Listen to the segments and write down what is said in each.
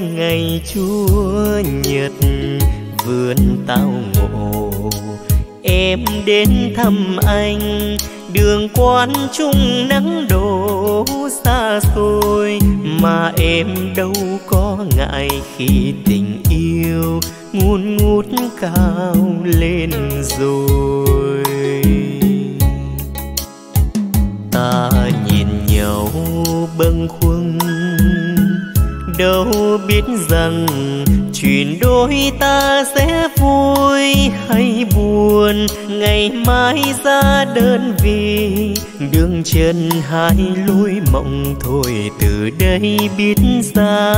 ngày Chúa Nhật vườn tao ngộ, em đến thăm anh đường quán trung nắng đổ xa xôi, mà em đâu có ngại khi tình yêu ngùn ngút cao lên rồi. Ta nhìn nhau bâng khuâng, đâu biết rằng chuyện đôi ta sẽ vui hay buồn, ngày mai ra đơn vì đường chân hai lối mộng thôi, từ đây biết ra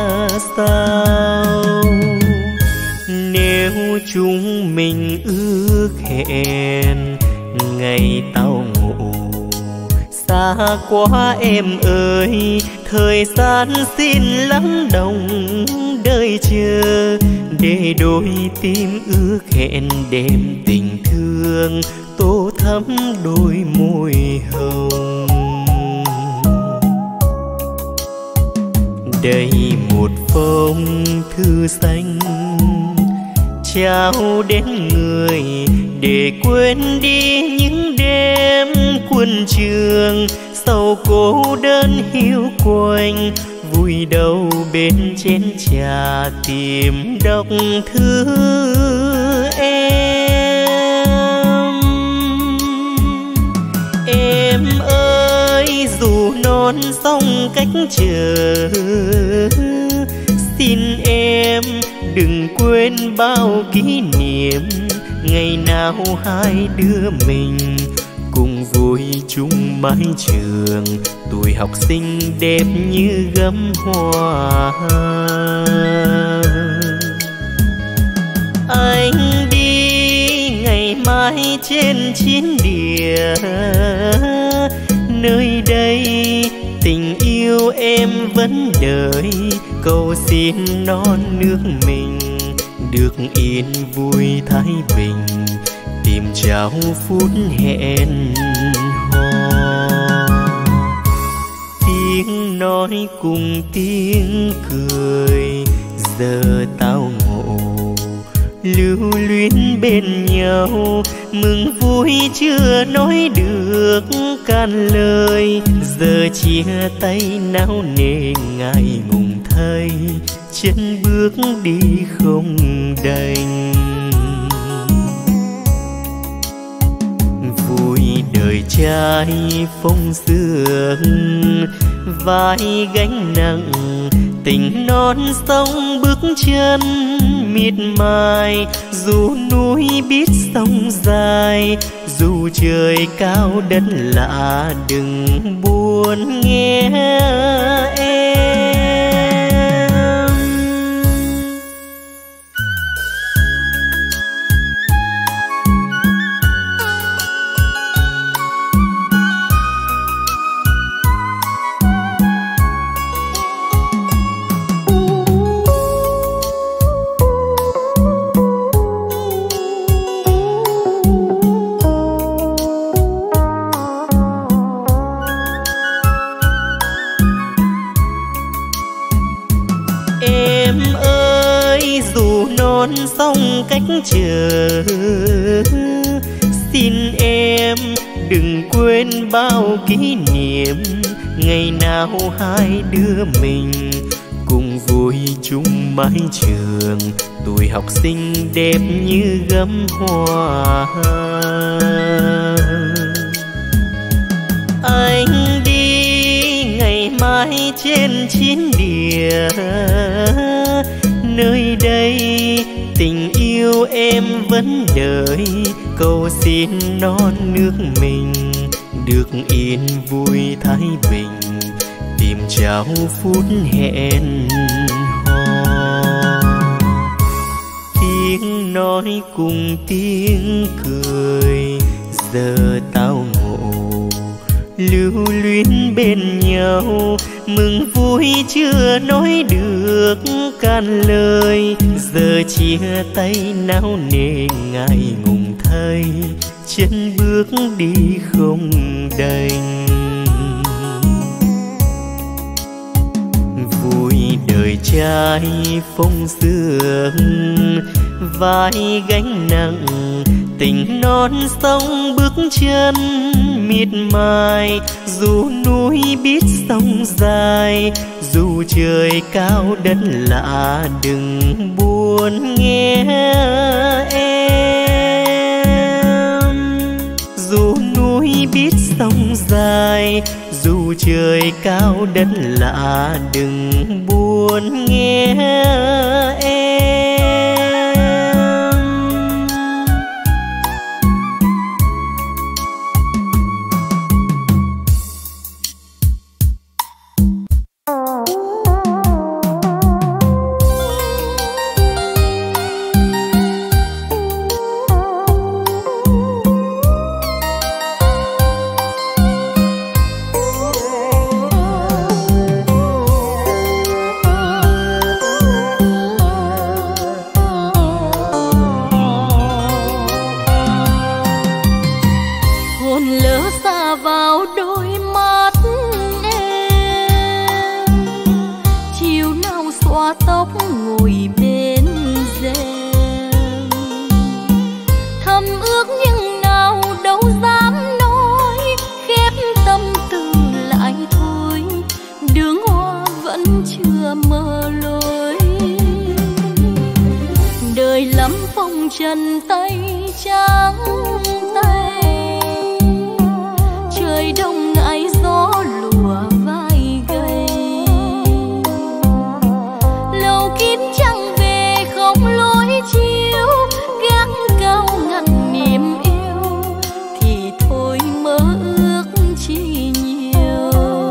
sao. Nếu chúng mình ước hẹn ngày tao ngộ, xa quá em ơi, thời gian xin lắng động đợi chờ, để đôi tim ước hẹn đêm tình thương tô thắm đôi môi hồng. Đây một phong thư xanh trao đến người, để quên đi những đêm quân trường, sau cô đơn hiu quạnh vui đầu bên chén trà tìm đọc thư em. Em ơi dù non sông cách chờ, xin em đừng quên bao kỷ niệm, ngày nào hai đứa mình cùng vui chung mái trường, tuổi học sinh đẹp như gấm hoa. Anh đi ngày mai trên chiến địa, nơi đây tình yêu em vẫn đợi, cầu xin non nước mình được yên vui thái bình, tìm trao phút hẹn hò. Tiếng nói cùng tiếng cười, giờ tao ngộ lưu luyến bên nhau, mừng vui chưa nói được can lời, giờ chia tay nao nề ngại ngùng thay, chân bước đi không đành. Vui đời trai phong sương, vai gánh nặng tình non sông bước chân miệt mài, dù núi biết sông dài, dù trời cao đất lạ đừng buồn nghe em. Non sông cách chờ, xin em đừng quên bao kỷ niệm, ngày nào hai đứa mình cùng vui chung mái trường, tuổi học sinh đẹp như gấm hoa. Anh đi ngày mai trên chiến địa, nơi đây tình yêu em vẫn đợi, cầu xin non nước mình được yên vui thái bình, tìm trao phút hẹn hò. Tiếng nói cùng tiếng cười, giờ tao ngộ lưu luyến bên nhau, mừng vui chưa nói được can lời, giờ chia tay nao nề ngại ngùng thay, chân bước đi không đành. Vui đời trai phong sương, vai gánh nặng tình non sông bước chân miệt mài. Dù núi biết sông dài, dù trời cao đất lạ, đừng buồn nghe em. Dù núi biết sông dài, dù trời cao đất lạ, đừng buồn nghe em. chân tay trắng tay, trời đông ngại gió lùa vai gầy. Lầu kín trăng về không lối chiếu, gác cao ngăn niềm yêu thì thôi mơ ước chi nhiều.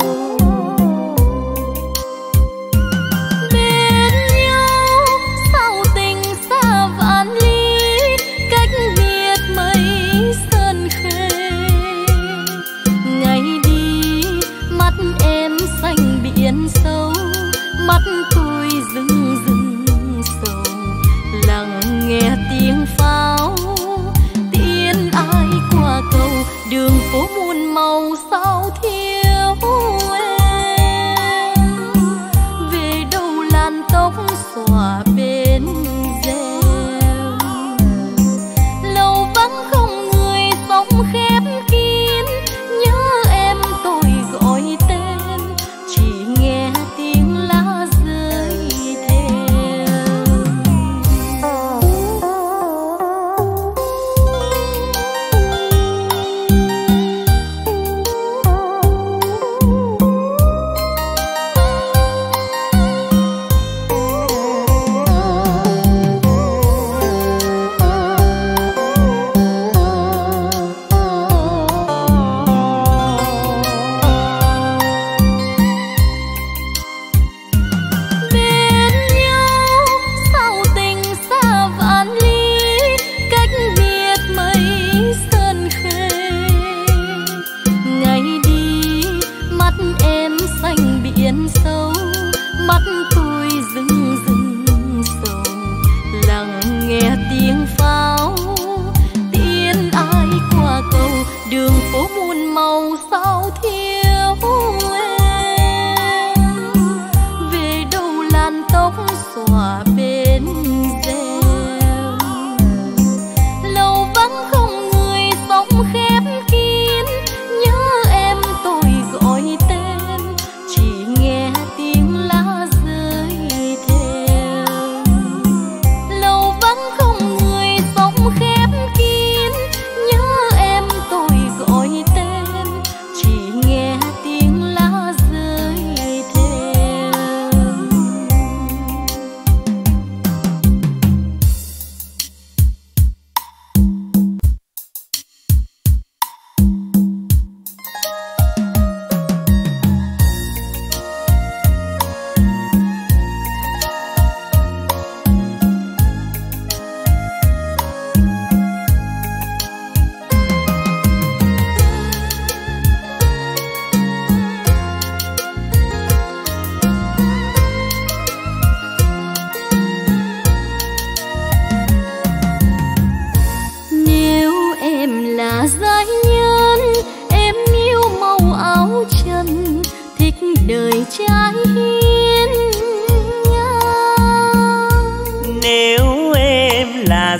Bên nhau sao tình xa vạn ly, cách biệt mây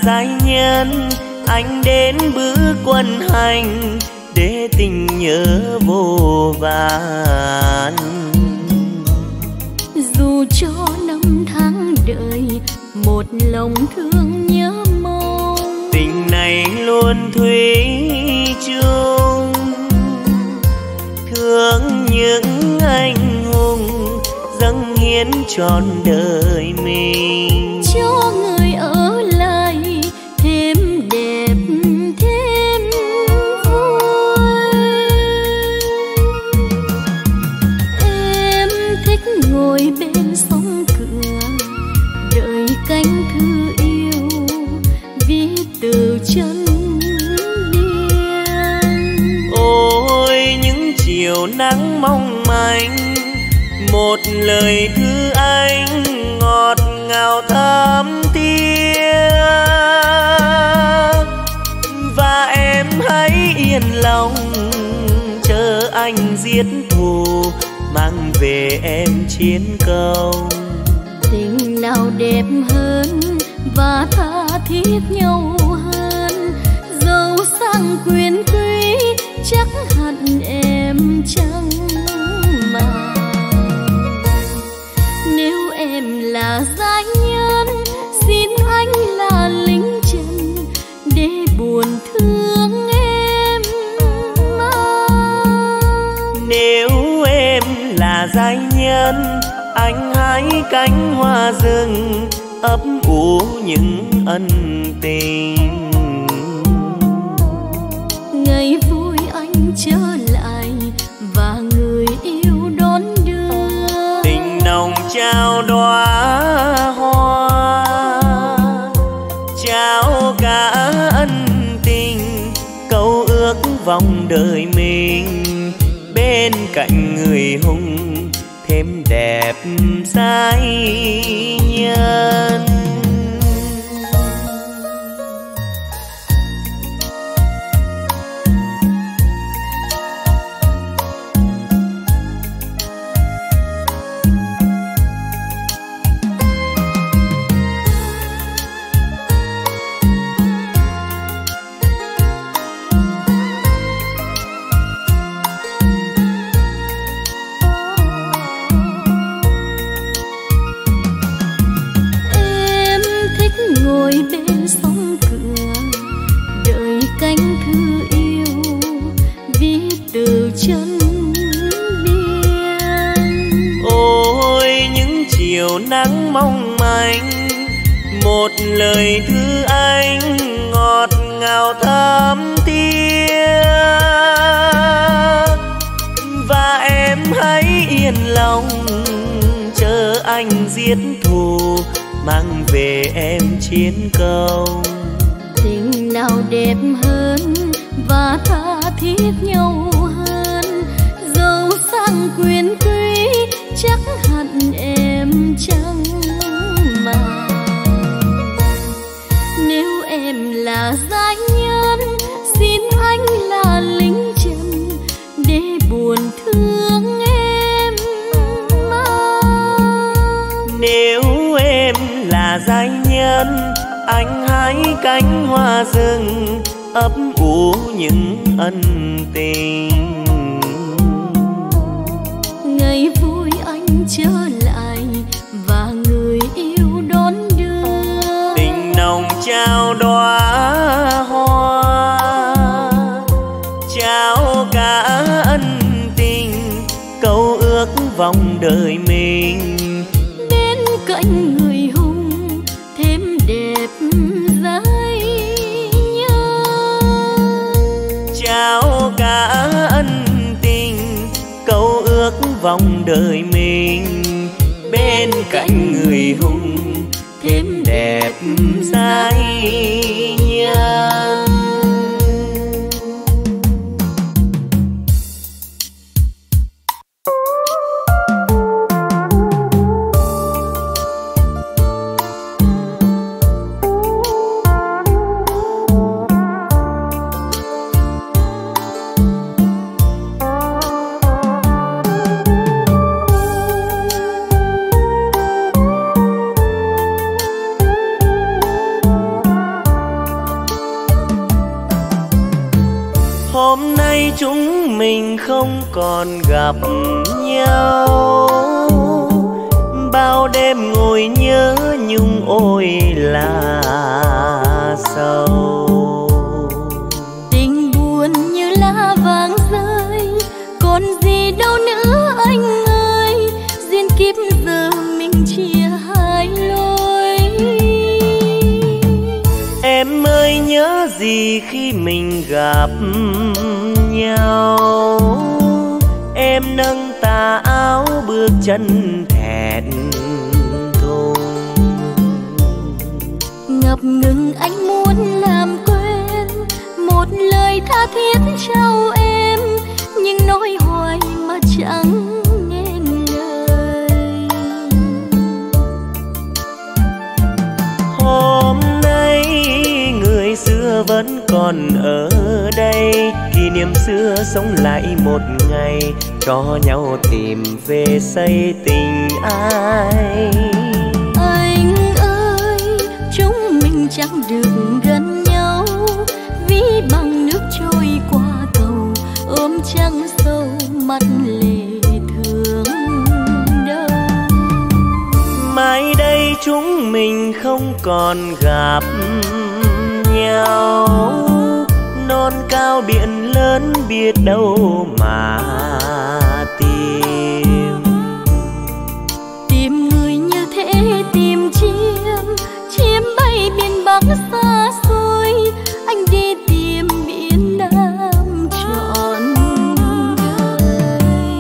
giai nhân, anh đến bước quân hành để tình nhớ vô vàn. Dù cho năm tháng đợi một lòng thương nhớ mong, tình này luôn thủy chung. Thương những anh hùng dâng hiến trọn đời mình, cho người ở lại thêm đẹp thêm vui. Em thích ngồi bên sông cửa đợi cánh thư yêu viết từ chân biên. Ôi những chiều nắng mong manh, một lời thư anh ngọt ngào thắm thiết. Và em hãy yên lòng chờ anh giết thù, mang về em chiến công. Tình nào đẹp hơn và tha thiết nhau hơn, dẫu sang quyền quý chắc hẳn em chẳng mà. Nếu em là giai nhân, xin anh là lính trần để buồn thương em mà. Nếu em là giai nhân, anh hái cánh hoa rừng ấp ủ những ân tình. Ngày vui anh trở lại và người yêu đón đưa, tình nồng trao đóa hoa, trao cả ân tình, câu ước vòng đời mình. Bên cạnh người hùng thêm đẹp giai nhân. ngồi bên sông cửa đợi cánh thư yêu viết từ chân biên. Ôi những chiều nắng mong manh, một lời thư anh ngọt ngào thắm thiết. Và em hãy yên lòng chờ anh giết thù, mang về em chiến công. Tình nào đẹp hơn và tha thiết nhau hơn, dẫu sang quyền quý chắc hẳn em chẳng mà. Nếu em là giai nhân, xin anh là lính trần để buồn thương em mà. Nếu em là giai nhân, anh hái cánh hoa rừng ấp ủ những ân tình. Ngày vui anh trở lại và người yêu đón đưa, tình nồng trao đóa hoa, trao cả ân tình, câu ước vòng đời mình. bên cạnh người hùng thêm đẹp giai nhân, Trao cả ân tình, câu ước vòng đời mình. Bên cạnh người hùng thêm đẹp giai nhân. chúng mình không còn gặp nhau, bao đêm ngồi nhớ nhung ôi là sầu. Tình buồn như lá vàng rơi, còn gì đâu nữa anh ơi, duyên kiếp giờ mình chia hai lối. Em ơi nhớ gì khi mình gặp nhau, em nâng tà áo bước chân thẹn thùng. Ngập ngừng anh muốn làm quên một lời tha thiết trao em, nhưng nói hoài mà chẳng nghe lời. Hôm nay người xưa vẫn còn ở đây, kỷ niệm xưa sống lại một ngày, cho nhau tìm về xây tình ai. Anh ơi chúng mình chẳng được gần nhau, ví bằng nước trôi qua cầu, ôm trăng sâu mắt lệ thương đâu. Mai đây chúng mình không còn gặp nhau, non cao biển lớn biết đâu mà tìm. Tìm người như thế tìm chim bay biển Bắc xa xôi, anh đi tìm biển Nam trọn đời.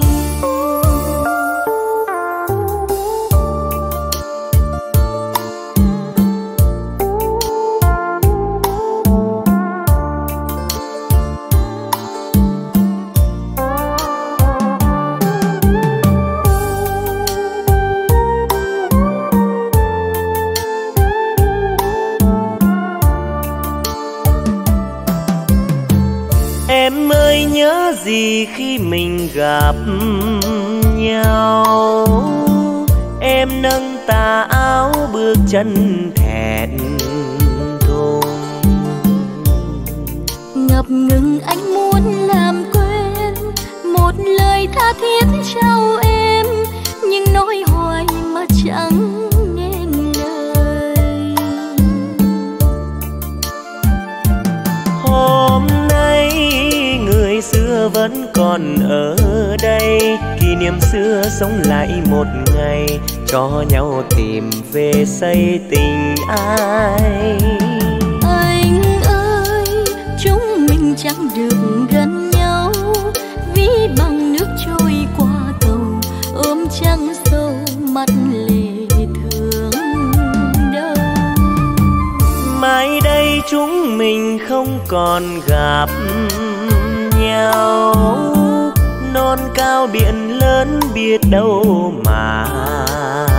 Em ơi nhớ gì khi mình gặp nhau, em nâng tà áo bước chân thẹn thùng. Ngập ngừng anh muốn làm quên một lời tha thiết trao em, nhưng nói hoài mà chẳng nghe lời. Hôm nay người xưa vẫn còn ở đây, kỷ niệm xưa sống lại một ngày, cho nhau tìm về xây tình ai. Anh ơi chúng mình chẳng được gần nhau, ví bằng nước trôi qua cầu, ôm trăng sâu mắt lệ thương đâu. Mai đây chúng mình không còn gặp nhau, non cao biển lớn biết đâu mà